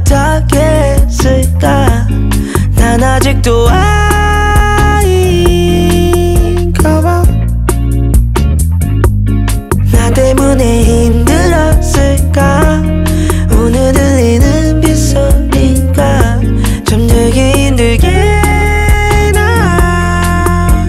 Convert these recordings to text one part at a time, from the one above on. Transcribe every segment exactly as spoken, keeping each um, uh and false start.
어떻게 했을까? 난 아직도 아인가 봐. 나 때문에 힘들었을까? 오늘 들리는 빗소리가 잠들기 힘들게 나잖아.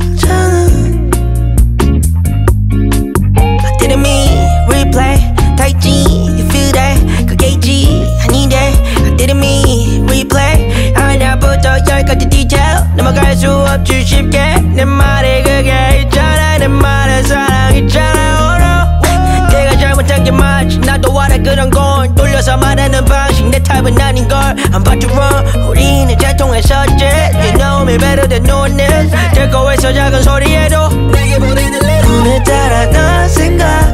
I didn't mean replay 타있지 you feel that 그게지 아닌데 I didn't mean replay 하나부터 열까지 디테일 넘어갈 수 없지 쉽게 내 말이 그게 있잖아. 내 말은 사랑이잖아. oh no. 내가 잘못한 게 맞지. 나도 알아 그런 건 돌려서 말하는 방식 내 타입은 아닌걸. I'm about to run. 우리는 잘 통했었지. You know me better than knowing this. 될 거에서 작은 소리에도 내게 보내는 little. 오늘따라 너 생각